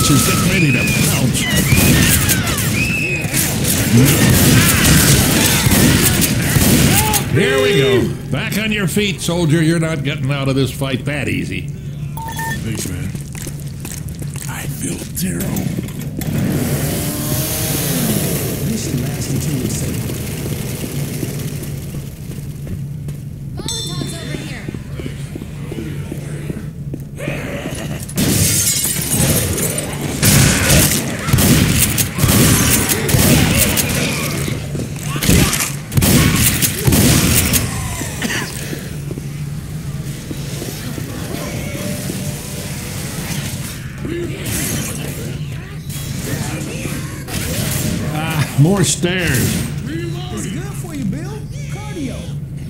is getting ready to pounce. Here we go. Back on your feet, soldier. You're not getting out of this fight that easy. Thanks, man. I feel terrible. Mission lasts until we're safe. Molotov's over here. More stairs. It's good for you, Bill. Cardio.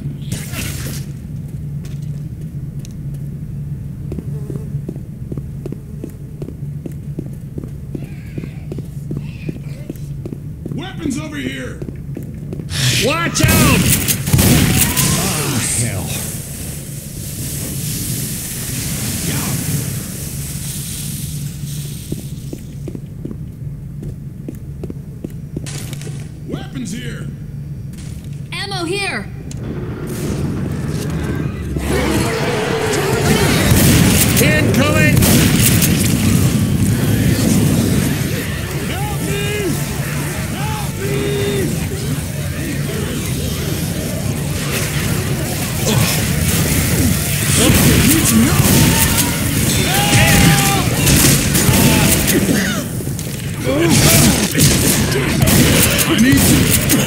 Weapons over here! Watch out! Ah, hell. Weapons here! Ammo here. Incoming! Help me! Help me! Need some help. I need some...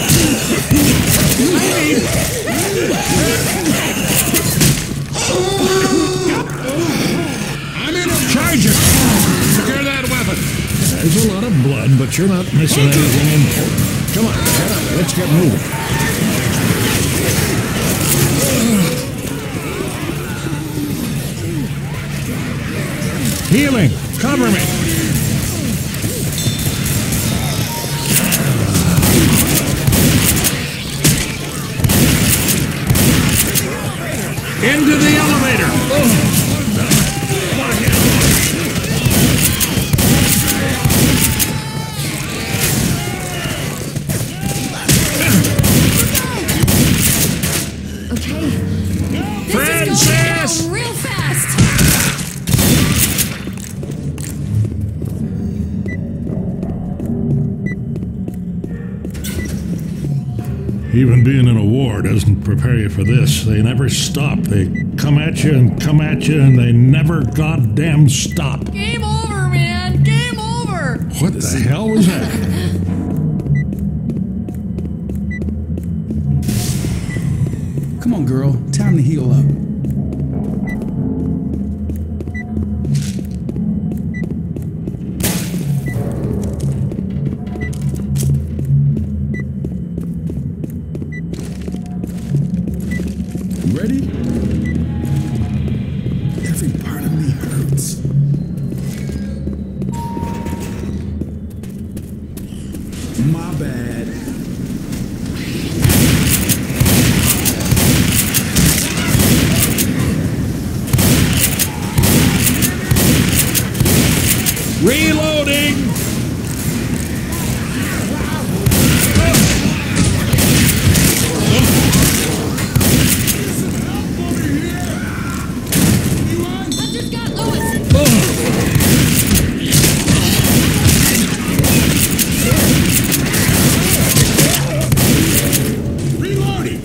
I'm in a... Charger! Secure that weapon. There's a lot of blood, but you're not missing anything important. Come on, get up. Let's get moving. Healing! Cover me! Into the elevator! Okay. This Francis! is going down real fast. Even being in a war doesn't prepare you for this. They never stop. They come at you, and they never goddamn stop. Game over, man. Game over. What the hell was that? Come on, girl. Time to heal up. Ready? Every part of me hurts. My bad. Reloading! I've just got Lewis. Reloading!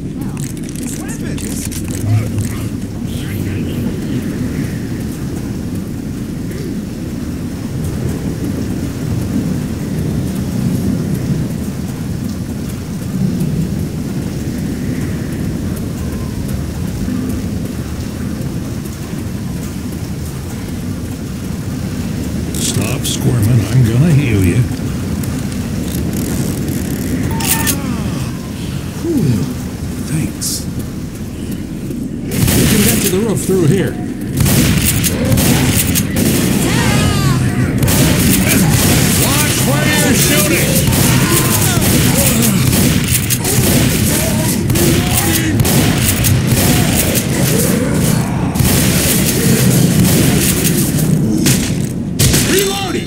Stop squirming. I'm gonna heal you. Whew. Thanks. You can get to the roof through here. Watch where you're shooting! Reloading!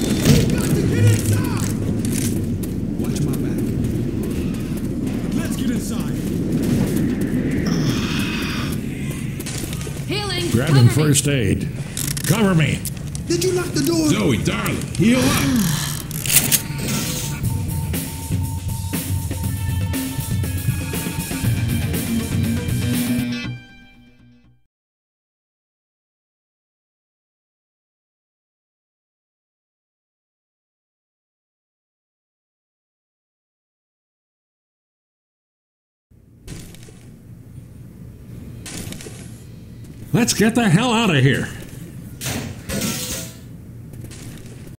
my back. Let's get inside. Healing. Grabbing Cover me. first aid. Cover me. Did you lock the door? Zoe, darling, heal up. Let's get the hell out of here.